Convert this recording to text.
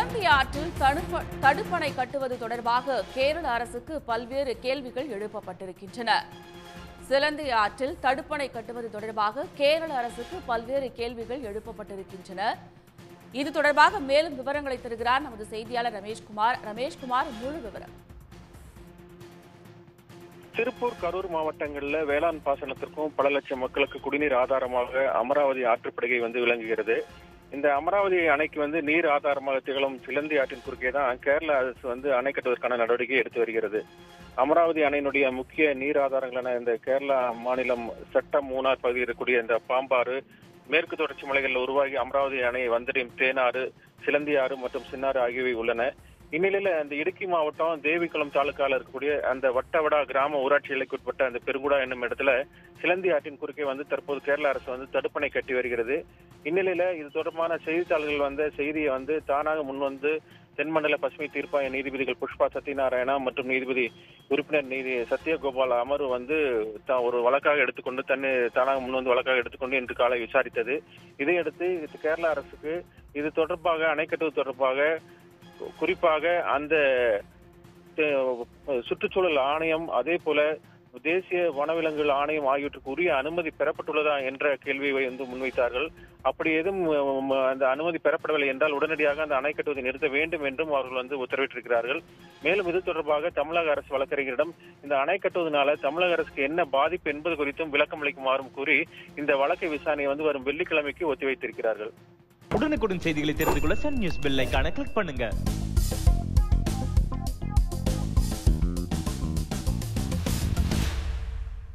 சிலந்தி ஆற்றில் தடுப்பணை கட்டுவது தொடர்பாக கேரள அரசுக்கு பல்வேறு கேள்விகள் எழுப்பப்பட்டிருக்கின்றன. சிலந்தி ஆற்றில் தடுப்பணை கட்டுவது தொடர்பாக கேரள அரசுக்கு பல்வேறு கேள்விகள் எழுப்பப்பட்டிருக்கின்றன. இது தொடர்பாக மேலும் விவரங்களை தருகிறார் நமது செய்தியாளர் ரமேஷ்குமார். முழு விவரம். திருப்பூர், கரூர் மாவட்டங்களில் வேளாண் பாசனத்திற்கும் பல லட்சம் மக்களுக்கு குடிநீர் ஆதாரமாக அமராவதி ஆற்றுப்படுகை விளங்குகிறது. இந்த அமராவதி அணைக்கு நீர் ஆதாரமாக திகழும் சிலந்தி ஆற்றின் குறுக்கே தான் கேரள அரசு அணை கட்டுவதற்கான நடவடிக்கை எடுத்து வருகிறது. அமராவதி அணையினுடைய முக்கிய நீர் ஆதாரங்களான இந்த கேரளா மாநிலம் சட்டம் மூணார் பகுதியில் இருக்கக்கூடிய இந்த பாம்பாறு, மேற்கு தொடர்ச்சி மலைகளில் உருவாகி அமராவதி அணை வந்தடையும் தேனாறு, சிலந்தி ஆறு மற்றும் சின்னாறு ஆகியவை உள்ளன. இந்நிலையில அந்த இடுக்கி மாவட்டம் தேவிக்குளம் தாலுக்கால இருக்கக்கூடிய அந்த வட்டவடா கிராம ஊராட்சி எல்லைக்கு உட்பட்ட அந்த பெருங்குடா என்னும் இடத்துல சிலந்தி ஆற்றின் குறுக்கே தற்போது கேரள அரசு தடுப்பணை கட்டி வருகிறது. இந்நிலையில இது தொடர்பான செய்தித்தாள்கள் செய்தியை தானாக முன்வந்து தென்மண்டல பசுமை தீர்ப்பாய நீதிபதிகள் புஷ்பா சத்யநாராயணா மற்றும் நீதிபதி உறுப்பினர் நீதி சத்யகோபால் அமர்வு ஒரு வழக்காக எடுத்துக்கொண்டு தானாக முன்வந்து வழக்காக எடுத்துக்கொண்டு இன்று காலை விசாரித்தது. இதையடுத்து கேரள அரசுக்கு இது தொடர்பாக அணை கட்டுவது தொடர்பாக குறிப்பாக அந்த சுற்றுச்சூழல் ஆணையம், அதே போல தேசிய வனவிலங்குகள் ஆணையம் ஆகியவற்றுக்கு உரிய அனுமதி பெறப்பட்டுள்ளதா என்ற கேள்வியை முன்வைத்தார்கள். அப்படி எதுவும் அந்த அனுமதி பெறப்படவில்லை என்றால் உடனடியாக அந்த அணை கட்டுவதை நிறுத்த வேண்டும் என்றும் அவர்கள் உத்தரவிட்டிருக்கிறார்கள். மேலும் இது தொடர்பாக தமிழக அரசு வழக்கறிஞரிடம் இந்த அணை கட்டுவதனால தமிழக அரசுக்கு என்ன பாதிப்பு என்பது குறித்தும் விளக்கம் அளிக்குமாறும் கூறி இந்த வழக்கை விசாரணையை வரும் வெள்ளிக்கிழமைக்கு ஒத்திவைத்திருக்கிறார்கள். உடனுக்குடன் செய்திகளை தெரிந்து கொள்ள சன் நியூஸ் பெல் ஐகானை கிளிக் பண்ணுங்க.